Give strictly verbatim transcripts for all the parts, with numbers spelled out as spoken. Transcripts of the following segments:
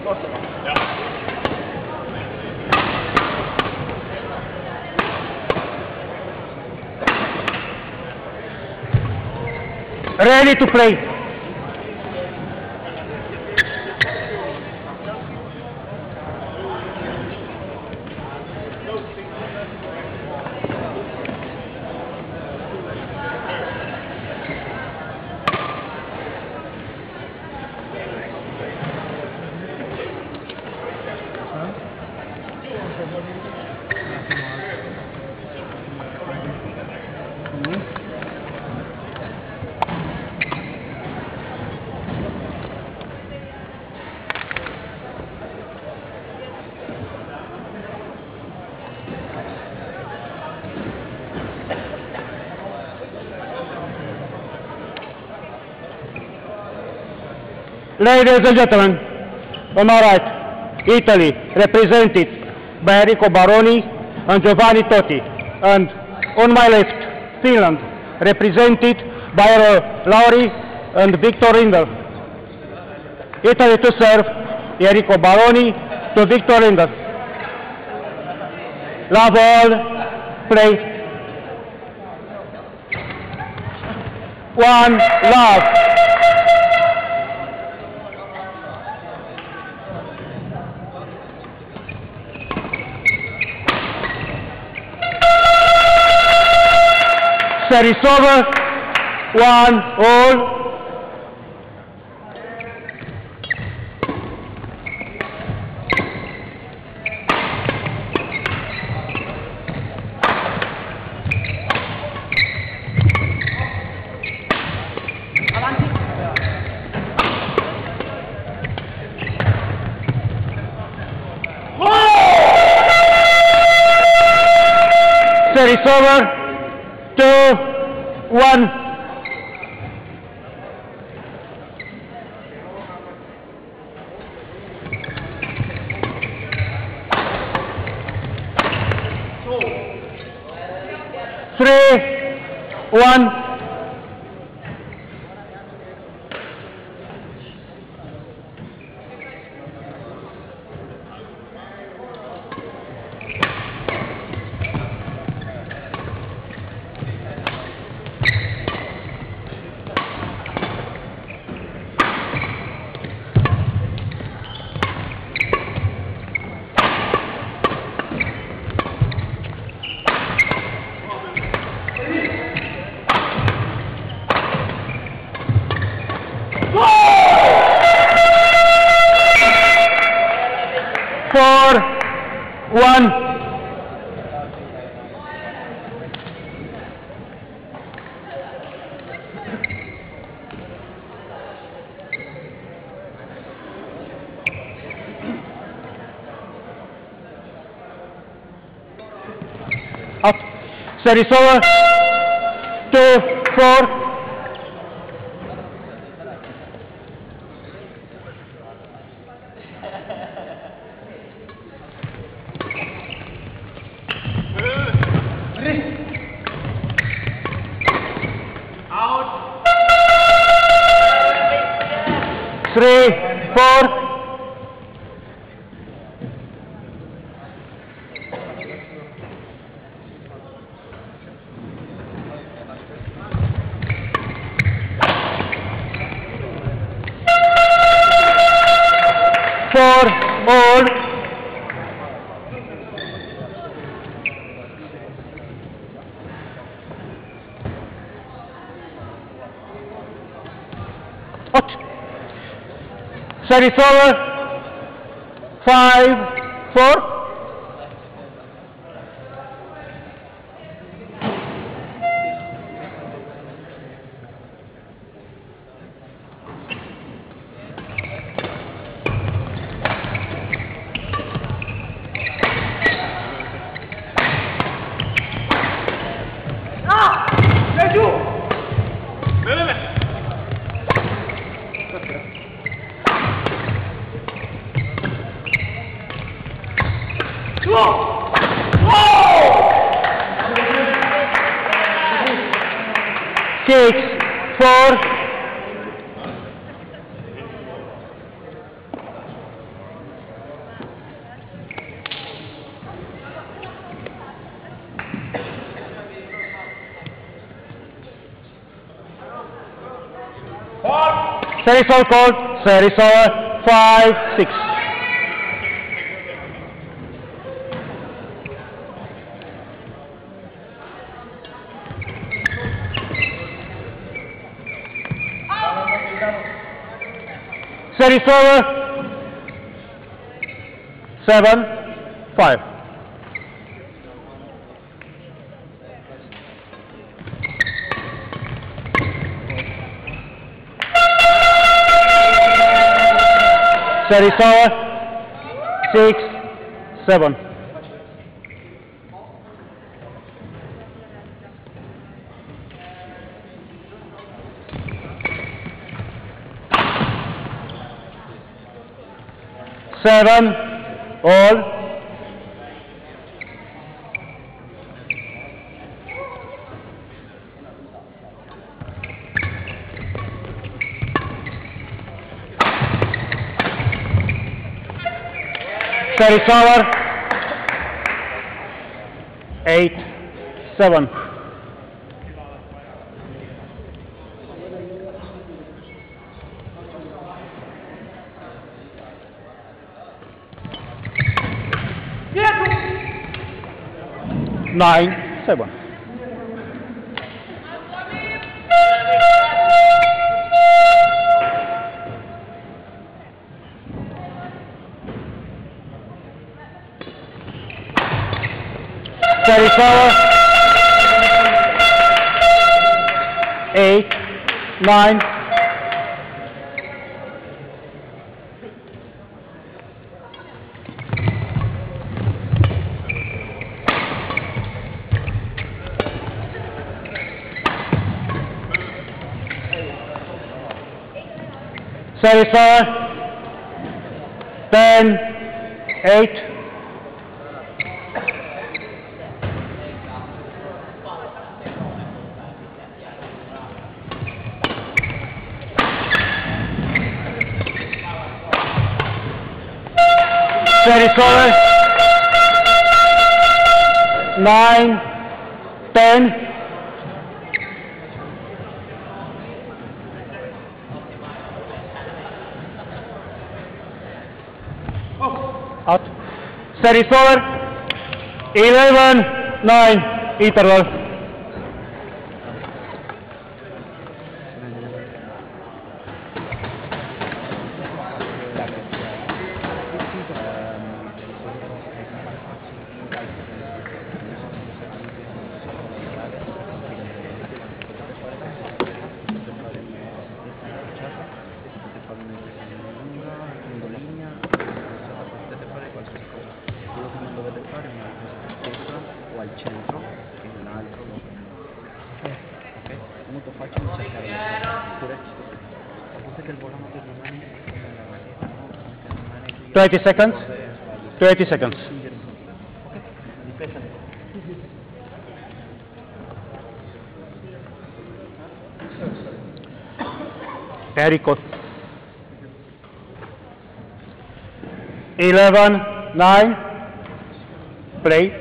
Ready to play. Ladies and gentlemen, on my right, Italy, represented by Enrico Baroni and Giovanni Totti, and on my left, Finland, represented by Eero Lauri and Victor Ringel. Italy to serve, Enrico Baroni to Victor Ringel. Love all, play. One, love. Service over, one, all. Service over. Two, one. Three, one. Four, one. Up. Service over. Two, four. Three, four. Four, all. Out. Service over. Five, four. Ah! Let's go! Whoa! Whoa! Six, four. Service all called. Service over. Five, six. Service over. Seven, five. Service over. Six, seven. Seven, all. Service over. Eight, seven. Nine, seven. Service over. Eight, nine. Service over. Ten, eight. Service over. Nine, ten. Out. Service over. Eleven, nine. Interval. O al centro, che è l'altro, ok? È molto facile cercare pure sapete che il volano per rimane nella maglietta, no? Twenty seconds. Twenty seconds. Ok? Difesa. Enrico. Eleven, nine. Play.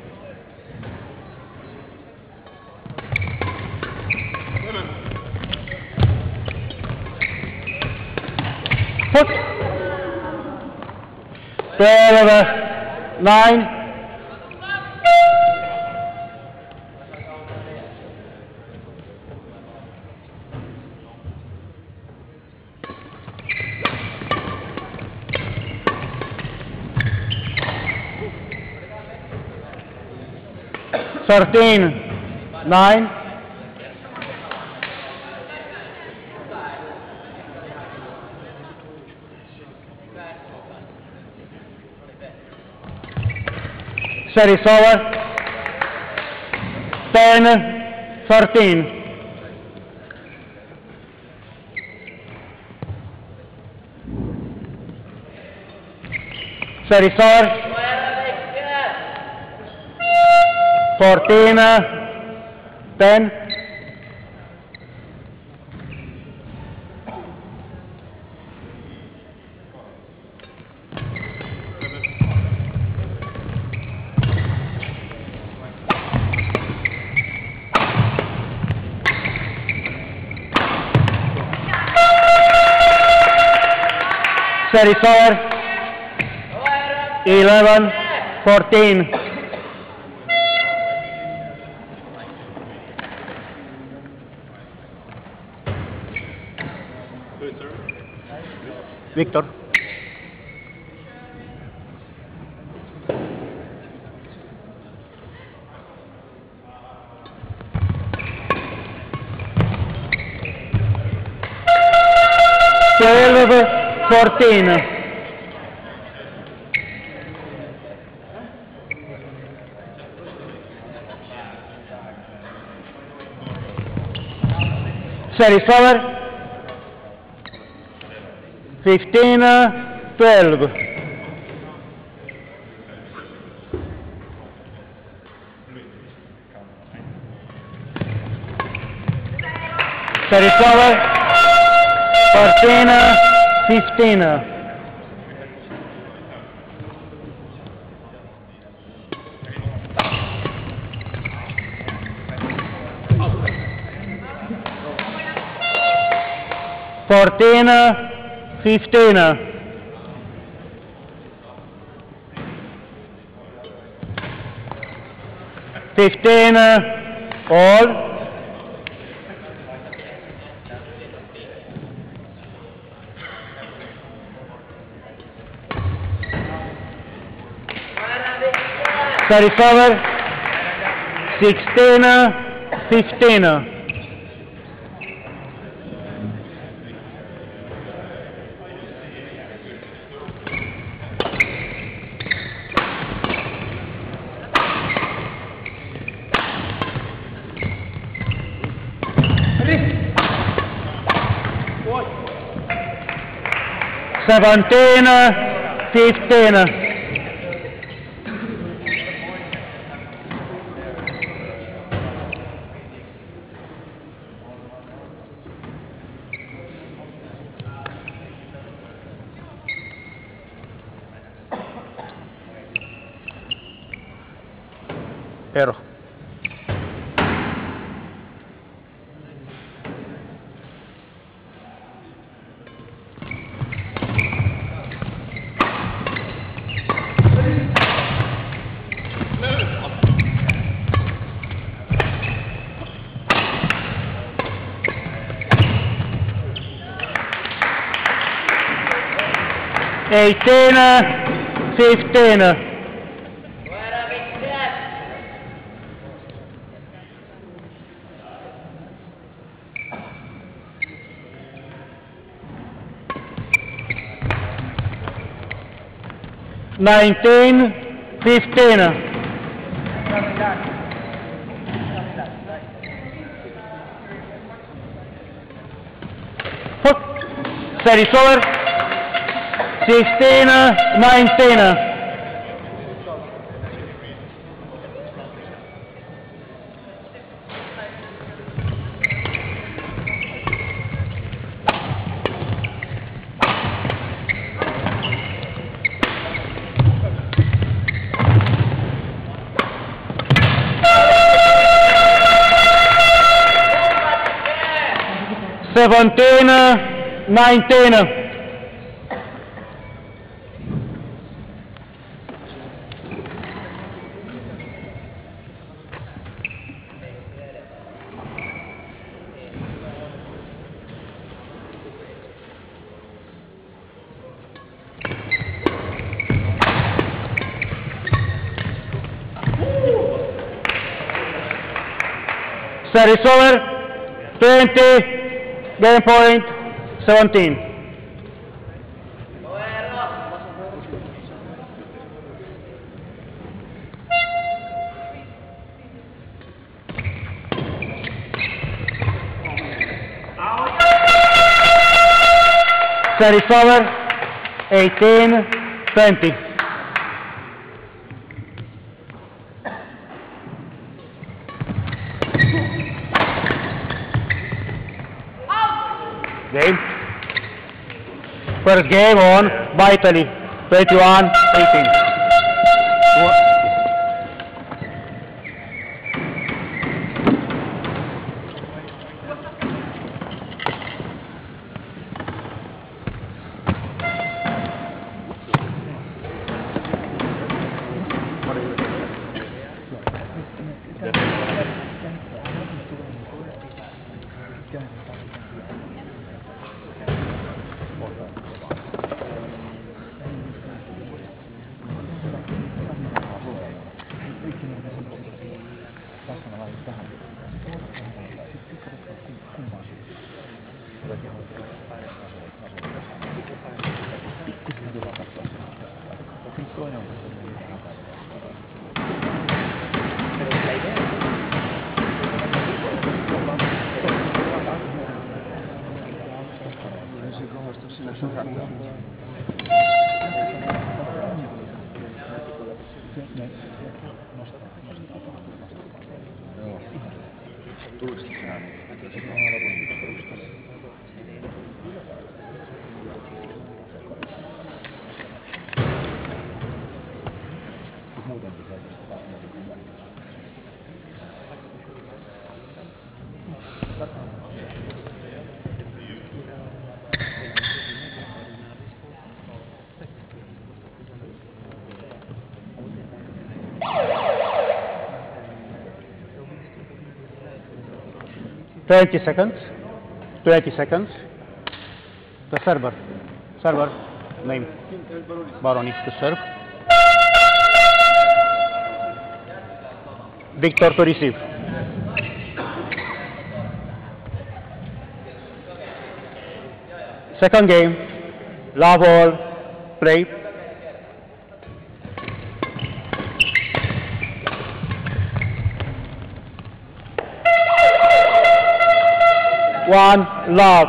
Put. Twelve, nine. Thirteen, nine. Service over. Ten, thirteen. Service over. Fourteen, ten. Service over. eleven fourteen. Victor. twelve fourteen. Service over. fifteen twelve. Service over. fourteen fifteen. fourteen fifteen. fifteen all. Service over. sixteen fifteen. seventeen fifteen. Error. eighteen fifteen. nineteen fifteen. Hook. Service over. sixteen nineteen. seventeen nineteen. Service over. twenty. Game point, seventeen. Service over, eighteen twenty. Game. First game on by Italy, twenty-one eighteen. Bueno, pero la idea No sé cómo esto se nos encanta. Tú lo estás twenty seconds. twenty seconds. The server. Server. Name. Baroni to serve. Victor to receive. Second game. Love all. Play. One, love.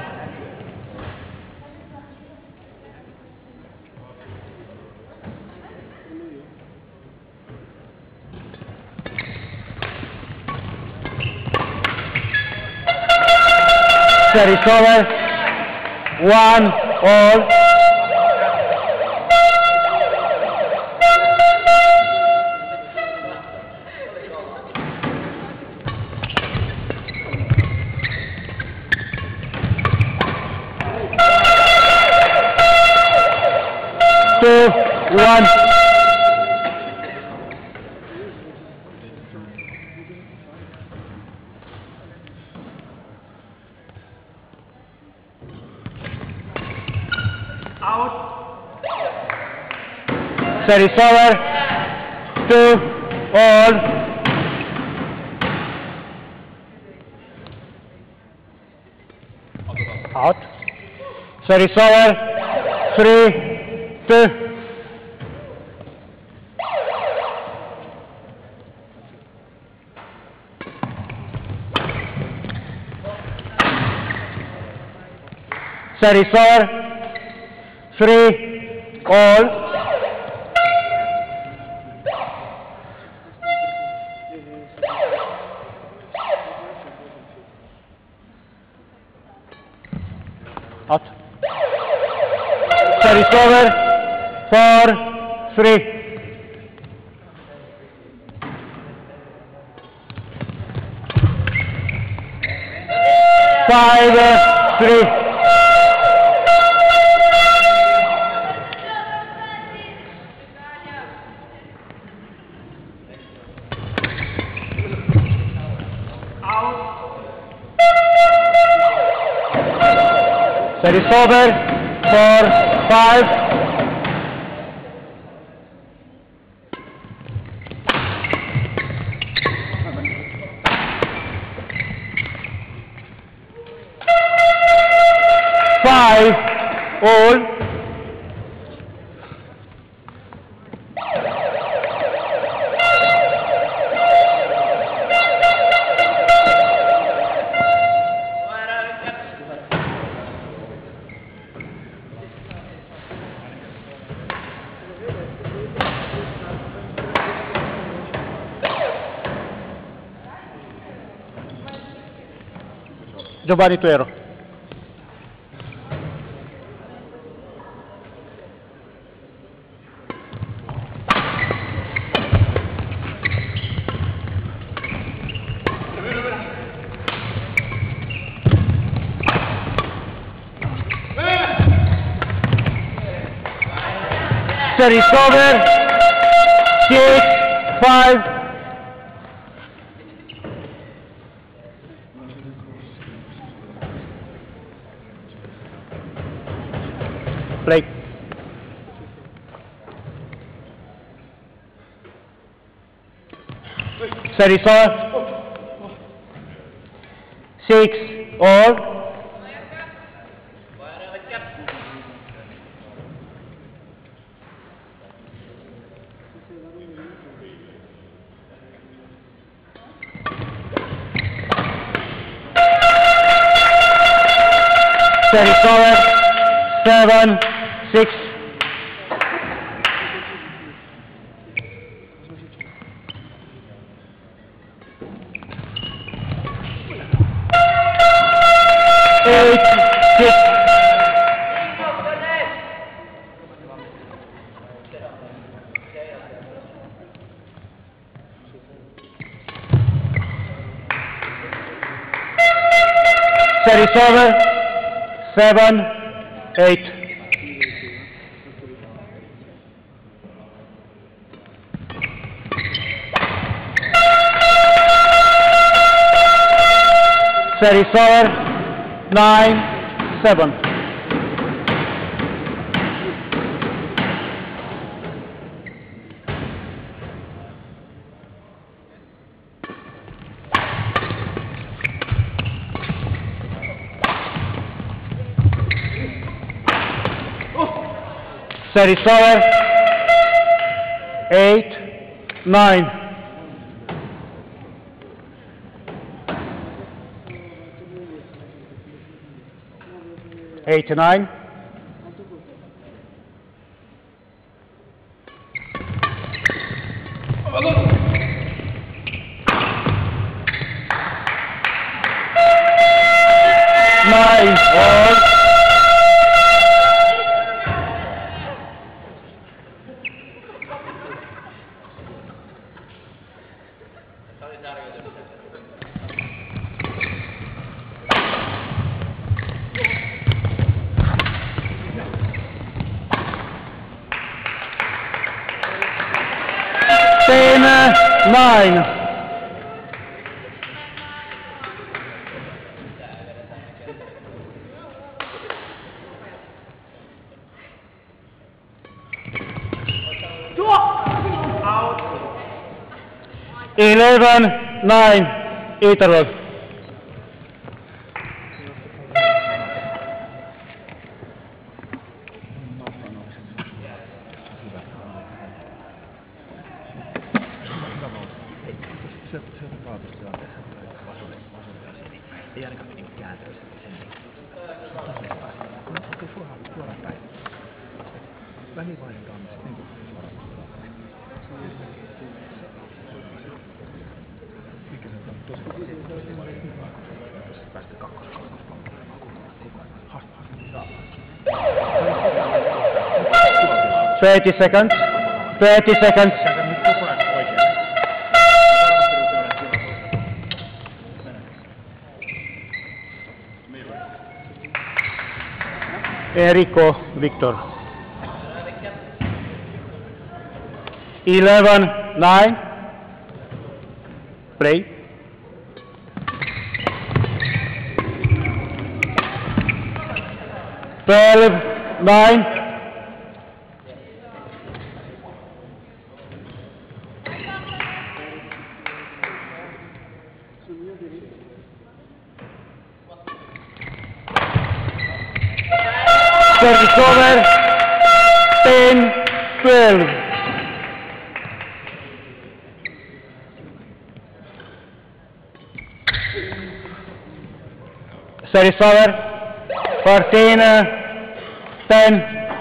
Service over. One, all. Two, one. Out. Service over. Two, all. Out. Service over. Three, two. Service over. Three, all. Out. Service over. Four, three. Five, three. Service over. Four, five. Five, all. Giovanni Tuero. Service over. Six, five. Play. Service over. Six, all. Service over. Seven, six. Eight, six. Service over. Seven, eight. Service over. Nine, seven. Service over. Eight, nine. Eight to nine. Nine all. Ten, nine. Eleven, nine. Interval. Sieltä kaatustilanteessa ei ainakaan niin kääntäisi sen. Kun oikein suoraan, suoraan päin. Välivaiheen kaamista niin kuin suoraan päin. Mikä se on tosi paljon. Päästä kakkospalveluun koko ajan. Haastaa. Thirty seconds. Thirty seconds. Enrico Victor. Eleven, nine. Play. Twelve, nine. Service over. Ten, twelve. Service over. Fourteen, ten.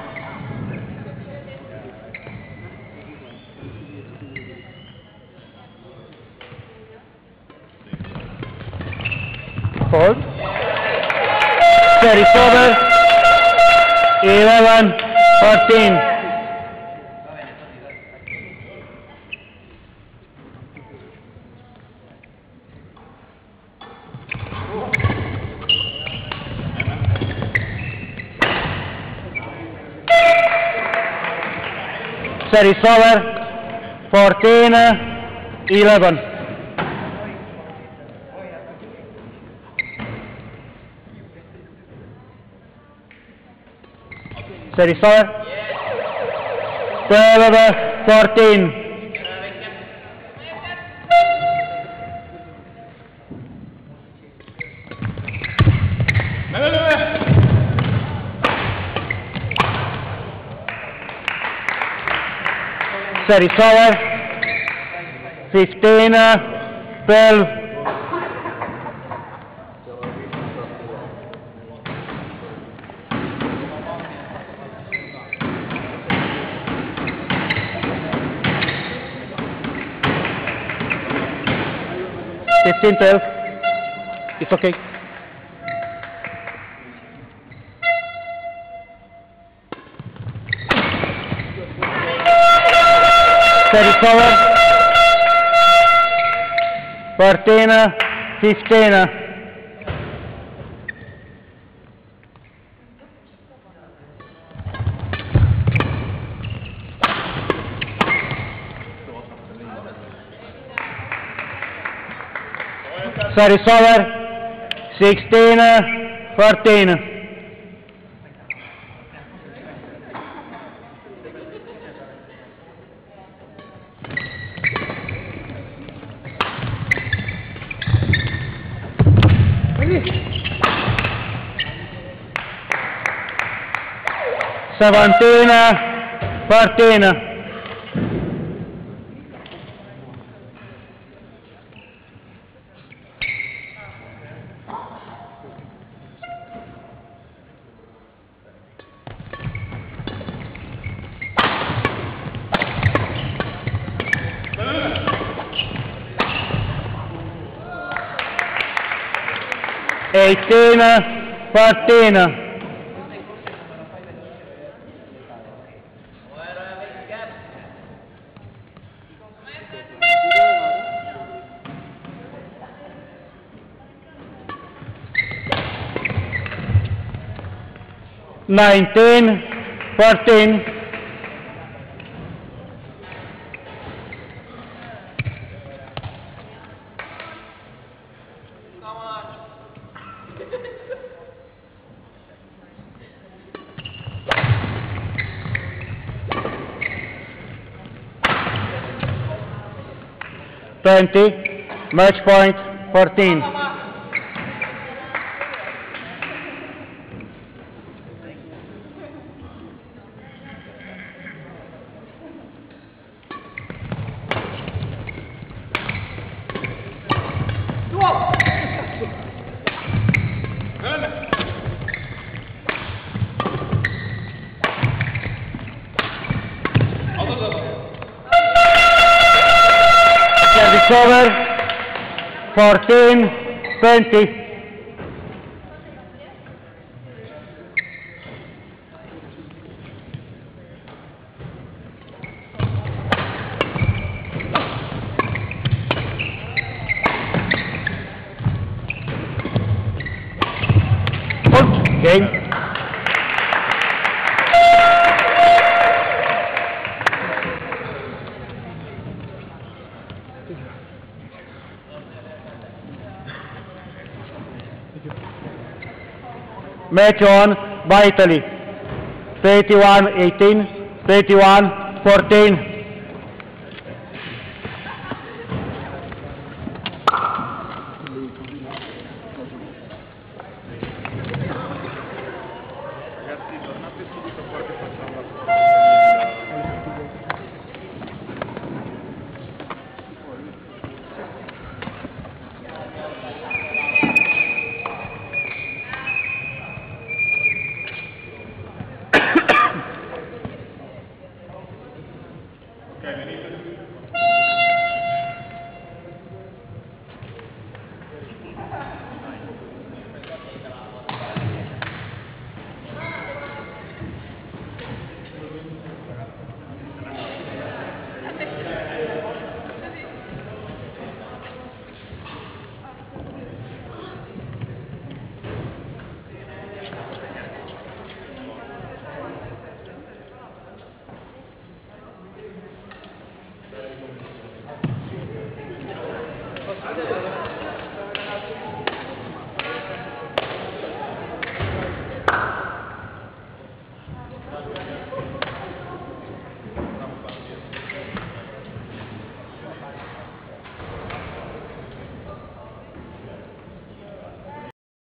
Hold. Service over. Eleven, fourteen. Service over. Fourteen, eleven. Service over. Twelve, fourteen. Service over. Fifteen, twelve. fifteen twelve. It's okay. Service over. fourteen fifteen. Service over. sixteen fourteen. seventeen fourteen. eighteen fourteen. nineteen fourteen. twenty, match point fourteen. Service over. fourteen twenty. Game. Match on by Italy. thirty-one eighteen, thirty-one fourteen. Ragazzi, tornate subito qua che facciamo la foto. Ok, venite.